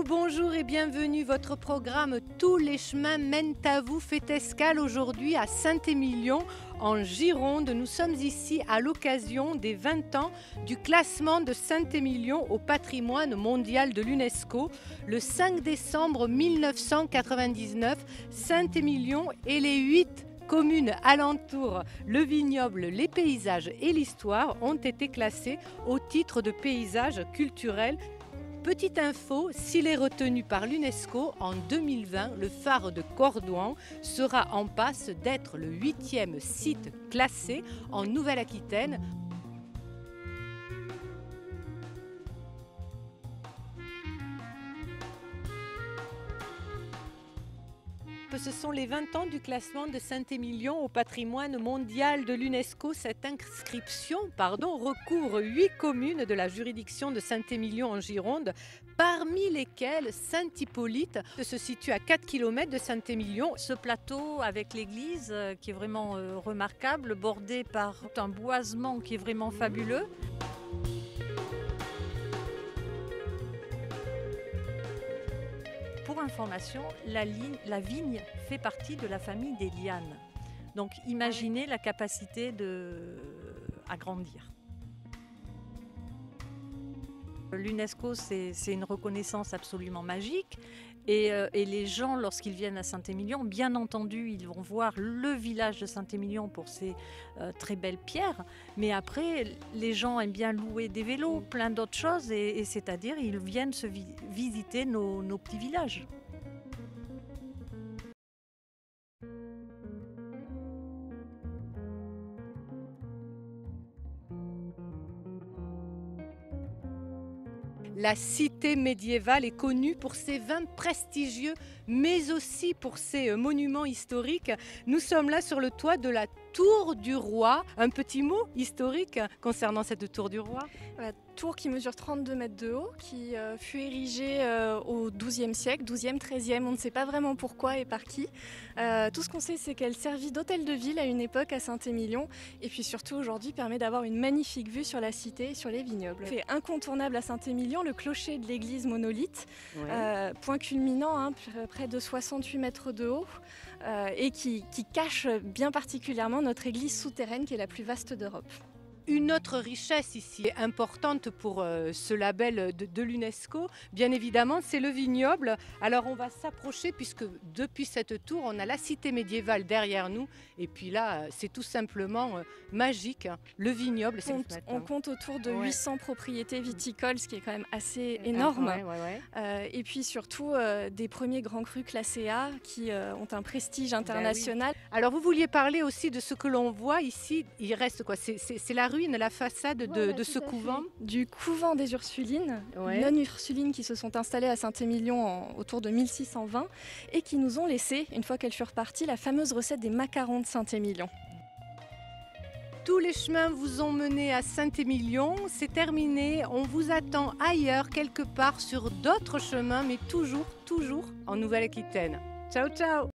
bonjour et bienvenue. Votre programme Tous les chemins mènent à vous fait escale aujourd'hui à Saint-Émilion en Gironde. Nous sommes ici à l'occasion des 20 ans du classement de Saint-Émilion au patrimoine mondial de l'UNESCO. Le 5 décembre 1999, Saint-Émilion et les 8 communes alentour, le vignoble, les paysages et l'histoire ont été classés au titre de paysages culturels. Petite info, s'il est retenu par l'UNESCO, en 2020, le phare de Cordouan sera en passe d'être le 8e site classé en Nouvelle-Aquitaine. Ce sont les 20 ans du classement de Saint-Émilion au patrimoine mondial de l'UNESCO. Cette inscription recouvre 8 communes de la juridiction de Saint-Émilion en Gironde, parmi lesquelles Saint-Hippolyte se situe à 4 km de Saint-Émilion. Ce plateau avec l'église qui est vraiment remarquable, bordé par un boisement qui est vraiment fabuleux. Pour information, la vigne fait partie de la famille des lianes. Donc imaginez la capacité à grandir. L'UNESCO, c'est une reconnaissance absolument magique. Et les gens, lorsqu'ils viennent à Saint-Émilion, bien entendu, ils vont voir le village de Saint-Émilion pour ses très belles pierres. Mais après, les gens aiment bien louer des vélos, plein d'autres choses. Et c'est-à-dire, ils viennent visiter nos petits villages. La cité médiévale est connue pour ses vins prestigieux, mais aussi pour ses monuments historiques. Nous sommes là sur le toit de la Tour du Roi. Un petit mot historique concernant cette Tour du Roi? La tour qui mesure 32 mètres de haut, qui fut érigée au XIIe siècle, XIIe, XIIIe, on ne sait pas vraiment pourquoi et par qui. Tout ce qu'on sait, c'est qu'elle servit d'hôtel de ville à une époque à Saint-Émilion, et puis surtout aujourd'hui permet d'avoir une magnifique vue sur la cité et sur les vignobles. C'est incontournable à Saint-Émilion, le clocher de l'église monolithe, point culminant, près de 68 mètres de haut, et qui cache bien particulièrement notre église souterraine qui est la plus vaste d'Europe. Une autre richesse ici importante pour ce label de l'UNESCO, bien évidemment, c'est le vignoble. Alors on va s'approcher puisque depuis cette tour, on a la cité médiévale derrière nous. Et puis là, c'est tout simplement magique. Le vignoble, on compte autour de 800 propriétés viticoles, ce qui est quand même assez énorme. Et puis surtout des premiers grands crus classés A qui ont un prestige international. Oui. Alors vous vouliez parler aussi de ce que l'on voit ici. Il reste quoi? C'est la ruine, la façade de ce couvent? Du couvent des Ursulines, non-Ursulines qui se sont installées à Saint-Émilion autour de 1620 et qui nous ont laissé, une fois qu'elles furent parties, la fameuse recette des macarons de Saint-Émilion. Tous les chemins vous ont mené à Saint-Émilion, c'est terminé. On vous attend ailleurs, quelque part, sur d'autres chemins, mais toujours en Nouvelle-Aquitaine. Ciao, ciao!